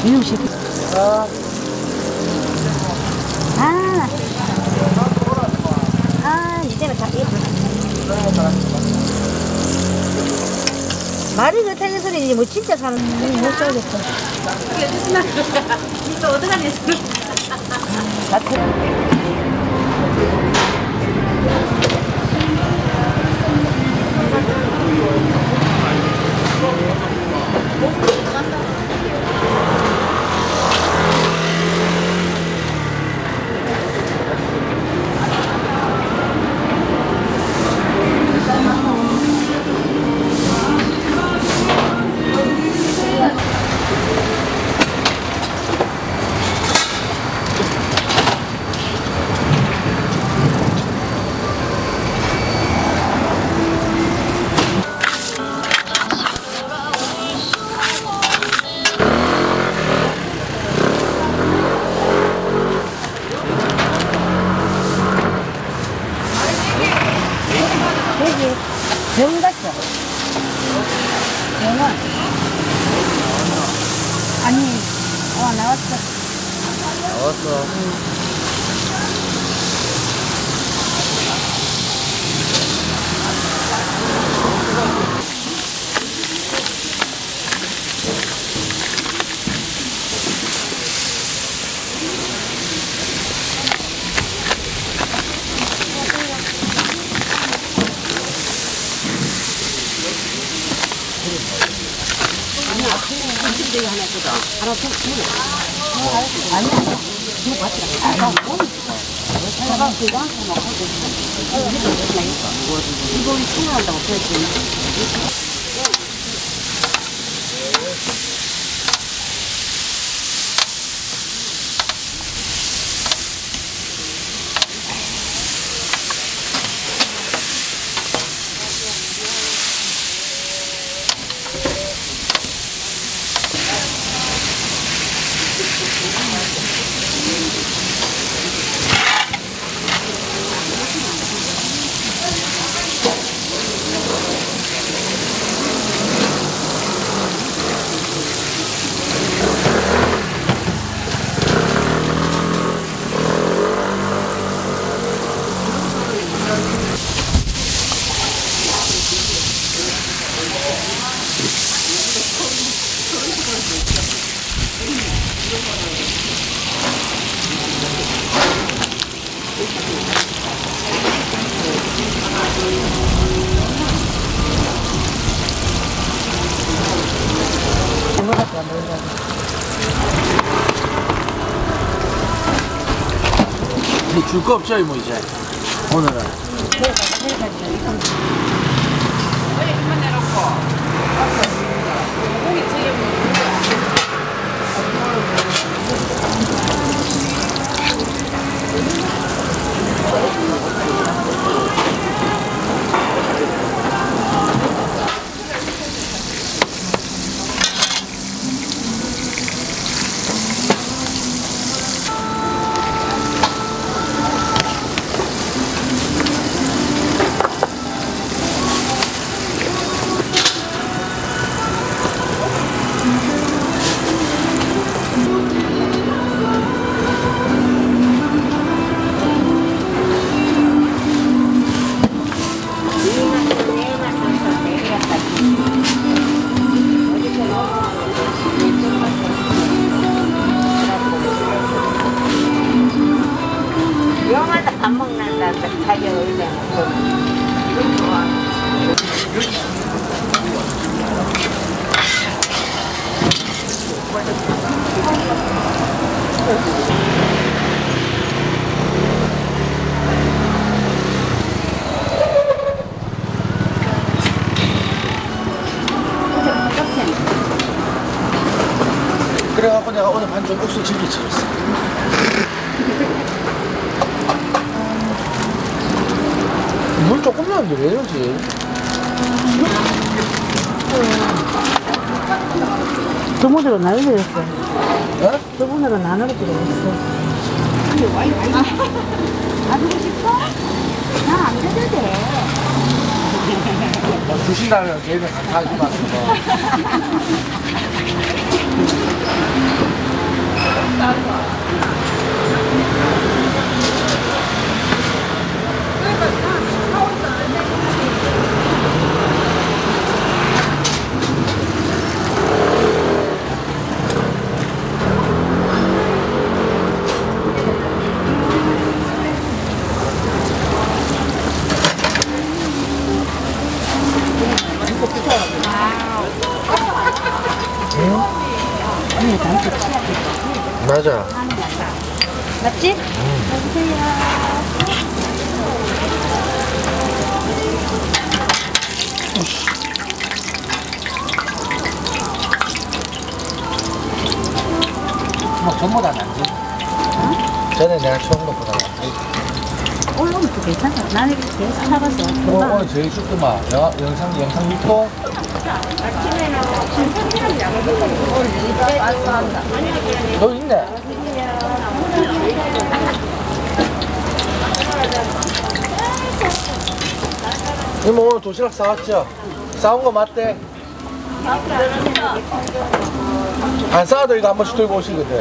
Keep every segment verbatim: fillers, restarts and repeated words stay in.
이놈 새끼. 아. 아, 이제는 다 이거. 말이 그렇다는 소리지, 뭐, 진짜 사람 못 살겠어. 그래, 무슨 말이야. 이거 어떡하냐, 소리. 병 같죠? 병원. 아니, 어, 나왔어. 나왔어. 응. 한쪽대기 하나 보다. 하나 더 주네. 아니, 아니. 이거 맞더라. 아, 뭐? 내가 그거 한 번 먹고 있어. 이거 우리 통화한다고 그랬더니. 줄 거 없죠, 뭐 이제 오늘은. 어이 한번 내놓고. 고기 튀김. 영화도 밥 먹는다. 자기 얼굴에 그래갖고 내가 오늘 반죽 옥수 질기 쳤어. 물 조금 넣었는데 왜 이러지? 두 분으로 나눠드렸어. 예? 두 분으로 나눠드렸어. 놔두고 싶어? 나 안 줘도 돼. 주신다면 저희는 다 가지고 왔어. 맞아. 맞지? 음. 뭐 전보다 낫지. 응? 전에 내가 처음 것보다 낫지. 오늘 오면 또 괜찮아. 나는 계속 사봤어. 오, 오늘 제일 춥더만. 여, 영상, 영상 믿고. 너 있네. 이모 오늘 도시락 싸왔죠? 싸운 거 맞대? 안 싸워도 이거 한 번씩 들고 오시거든.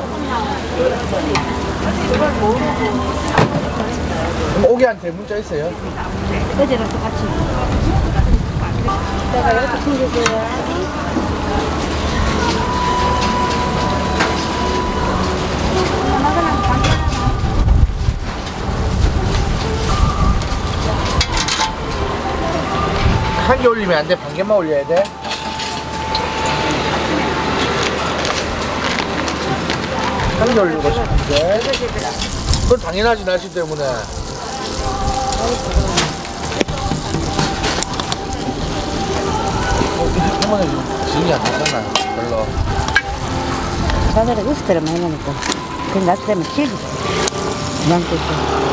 그럼 오기한테 문자 있어요? 어제랑 똑같이. 내가 이렇게 챙겨줘요. 한 개 올리면 안 돼? 반 개만 올려야 돼? 한 개 올리고 싶은데. 그건 당연하지, 날씨 때문에. 어머니 지금이 안 되잖아, 별로. 자자를 우스트를 많이 먹으니까. 그럼 낮 때면 치즈. 그냥 뜯고.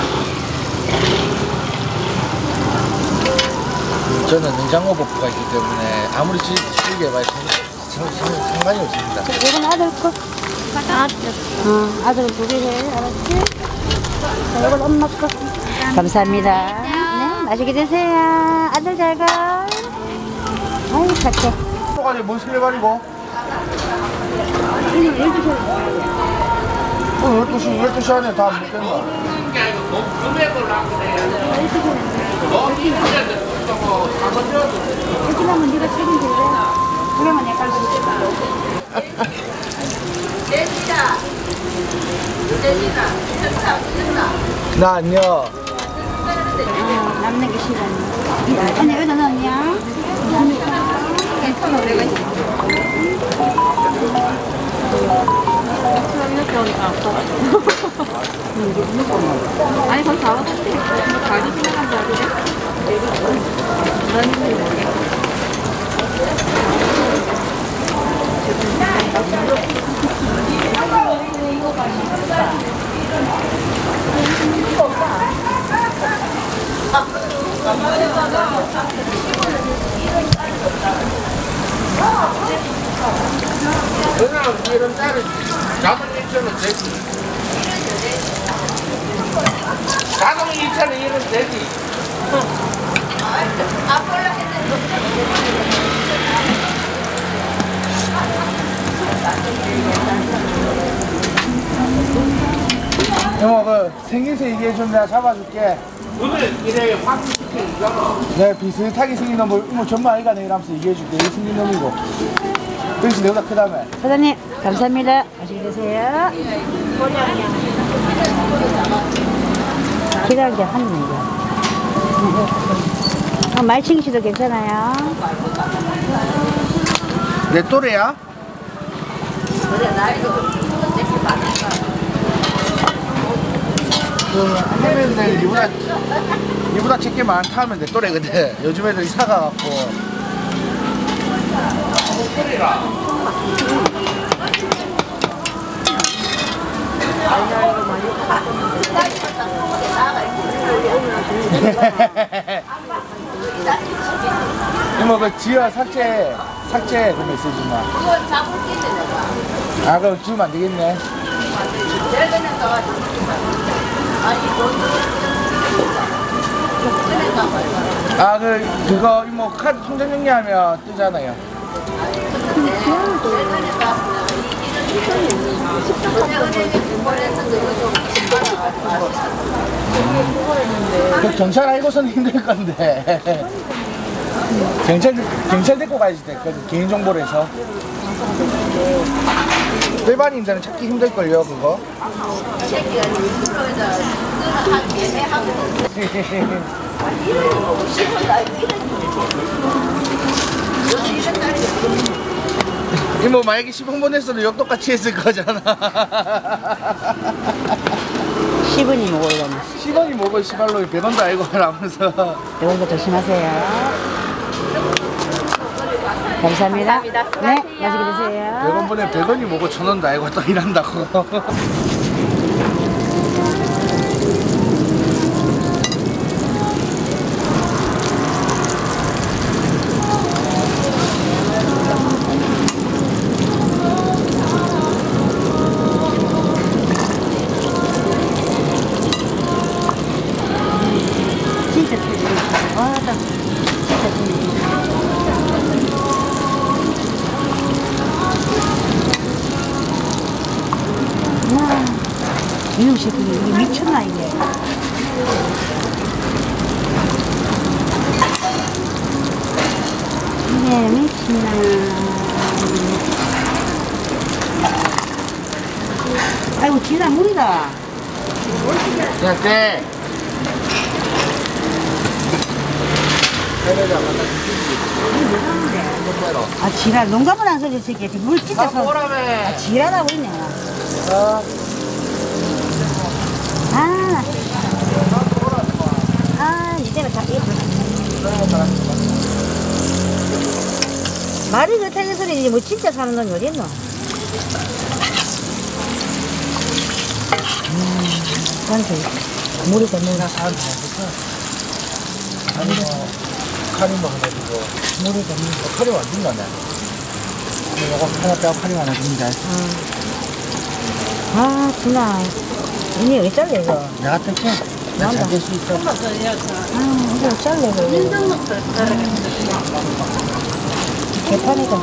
저는 냉장고 버프가 있기 때문에 아무리 질게 해봐야 상관이 없습니다. 이건 아들 거. 아들. 어, 아들은 두 개 해. 알았지? 자, 이건 엄마 거. 감사합니다. 네, 맛있게 드세요. 아들 잘 가. 아이, 착해. 또 가지고 뭔 실내가지고? 어, 열두 시, 열두 시 안에 다 못 된다. 이렇게 하면 네가 책임질래? 그러면 내가 갈 수 있어. 내지다. 내지다. 나 안녕. 어, 남는 게 싫어. 언니 여기다 넣었냐? 괜찮아, 내가 있어. 이렇게 오니까 아파가지고. 아니, 거기 다 왔지. 가지 생각한 줄 알지? 넌 힘들지 모르겠어. 그냥 이런 딸은 자동 이체는 되지. 자동 이체는 이런 되지. 이모 그 생긴새 얘기해주면 내가 잡아줄게. 오늘 이래 확실히 네 비슷하게 생긴 놈 뭐, 이모 전부 아이가 내일 하면서 얘기해줄게. 이 생긴 놈이고 그래서 내보다 크다며. 사장님 감사합니다. 맛있게 드세요. 기다린 게 한네 개. 어, 말칭 씨도 괜찮아요. 내 또래야? 그래, 나이도 이렇게 많으니까. 그 할머니들 이보다 이보다 제게 많다 하면 내 또래거든. 요즘 애들이 사가갖고. 또래라. 이모 그 지어 삭제 삭제 그 메시지만. 그거 잡을게 내가. 아 그럼 지우면 안 되겠네. 내가 그냥 가가지고. 아니 돈. 아 그 그거 이모 카드 통장 정리하면 뜨잖아요. 그 경찰 알고서는 힘들 건데. 경찰, 경찰 데리고 가야지 됐거든. 개인정보로 해서. 일반인들은 찾기 힘들걸요, 그거. 이모 만약에 십 원 보냈어도 욕 똑같이 했을 거잖아. 십 원이 먹으려면 십 원이 뭐고 시발로 백 원도 알고 하면서. 이런 거 조심하세요. 감사합니다. 감사합니다. 네, 수고하세요. 맛있게 드세요. 백 원 보내 백 원이 뭐고 천 원도 알고 또 일한다고. 진짜 맛있어. 와, 나 진짜 맛있네. 와, 이놈 새끼 이게 미쳤나 이게. 이게 미친나. 아이고 진짜 물이다. 야, 쟤. 아 지랄 농담을 안 써줄 새끼 물 진짜 서. 아 지랄하고 있네. 어. 아, 아 이때는 다 이거. 말이 그렇다는 소리지 뭐 진짜 사는 놈이 어디 있노? 음, 완전 물이 더 물이 사람 다 했어. 아니, 뭐, 카림도 하나 주고. 물이 더 물이. 어, 카림 안 준다네. 이거 하나 빼고 카림 하나 줍니다. 아 진짜 이게 왜 잘려 이거? 내가 뜰게. 나 잘 될 수 있어. 아 이거 왜 잘려 이거? 개판이다.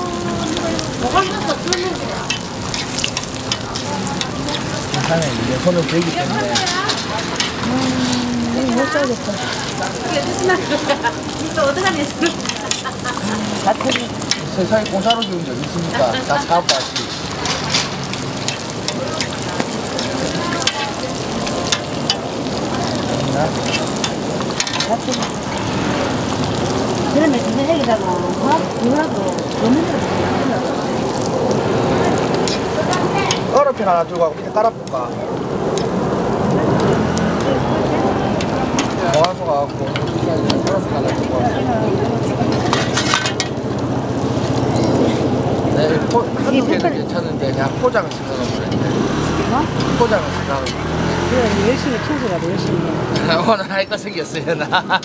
괜찮아. 이제 손을 대기 때문에. 음, 이거 못 잘렸다. 이거 어떡하냐. 다 터져. 세상에 공짜로 주는 게 어디 있습니까? 다 사업 다시. 다 터져. 그러면 진짜 여기다가 어? 이거라도 너무 얼어핀 하나 주고 밑에 깔아볼까? 모아서 가갖고 얼어핀 하나 주고 네, 포, 한두 개는 괜찮은데 그냥 포장을 생각하면 그랬는데 뭐? 포장을 생각하면 그래 열심히 청소라도 열심히 해. 오늘 할 거 생겼어요 나.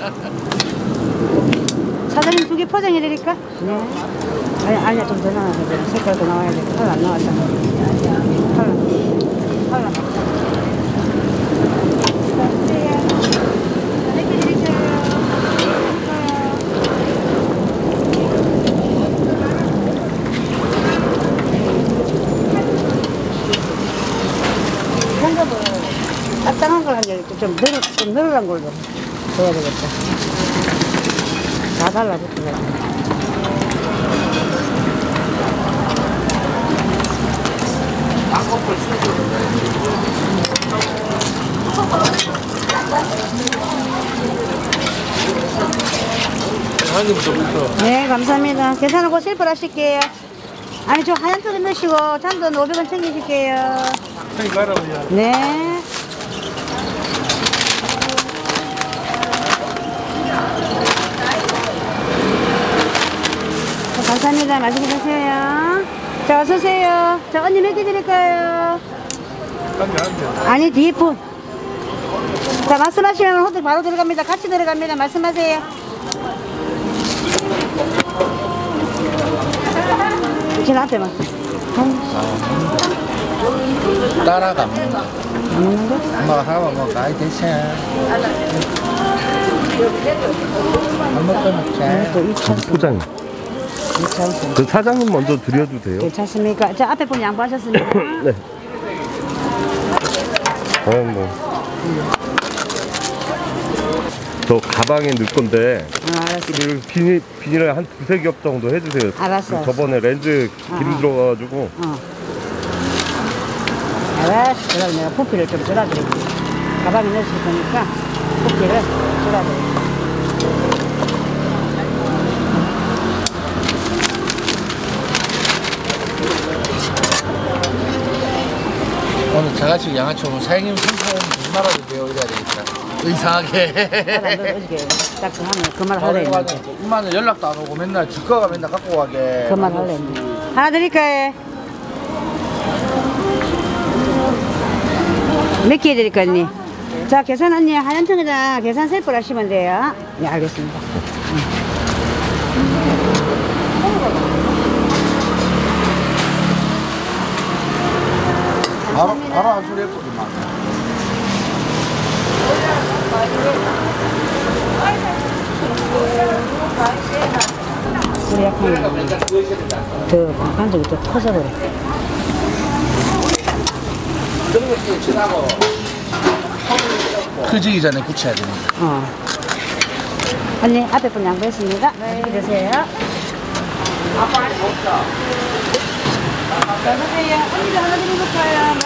사장님 두 개 포장해 드릴까? 네. 아니 아니야 좀 더 나와야 돼. 색깔도 나와야 돼. 컬러 안 나왔잖아. 컬러. 컬러. 몇개 드릴까요? 현금을 딱딱한 걸 한 개 이렇게 좀 늘어 좀 늘어난 걸로 줘야 되겠다. 다 달라붙어가지고. 네, 감사합니다. 계산하고 실플 하실게요. 아니, 저 하얀 쪽에 넣으시고, 잔돈 오백 원 챙기실게요. 네. 감사합니다. 맛있게 드세요. 자, 어서오세요. 자, 언니 몇 개 드릴까요? 아니, 뒤에 분. 자, 말씀하시면 호텔 바로 들어갑니다. 같이 들어갑니다. 말씀하세요. 이렇게 나한테만. 따라가. 먹는 거? 엄마가 하나만 먹어. 아이 됐어. 밥 먹고 먹자. 또 이 차. 포장이. 괜찮습니다. 그 사장님 먼저 드려도 돼요? 괜찮습니까? 저 앞에 분 양보하셨습니다. 네. 어, 뭐. 저 가방에 넣을 건데 어, 알았어. 그 비닐, 비닐을 한 두세 겹 정도 해주세요. 알았어. 저번에 렌즈 기름 어, 어. 들어가가지고. 어. 알았어. 그럼 내가 부피를 좀 줄여드릴게. 가방에 넣으실 거니까 부피를 줄여드릴게. 오늘 저같이 양아치 오면 사장님 상품 거짓말하도 돼요. 이래야 되겠다. 이상하게. 딱 하면 그 말 할래. 엄마는 연락도 안 오고 맨날 지꺼가 맨날 갖고 가게. 그 말 할래. 하나 드릴까요? 몇 개 드릴까, 언니? 자, 계산 언니 하얀 통에다 계산 셀프로 하시면 돼요. 네, 알겠습니다. 바로, 바로 한 소리 했거든만. 우리 약간 더 반죽이 더 커서 그래. 크지기 전에 굳혀야 됩니다. 어. 언니, 앞에 분 양보했습니다. 네. 맛있게 드세요. 자, 드세요. 언니도 하나 드려볼까요?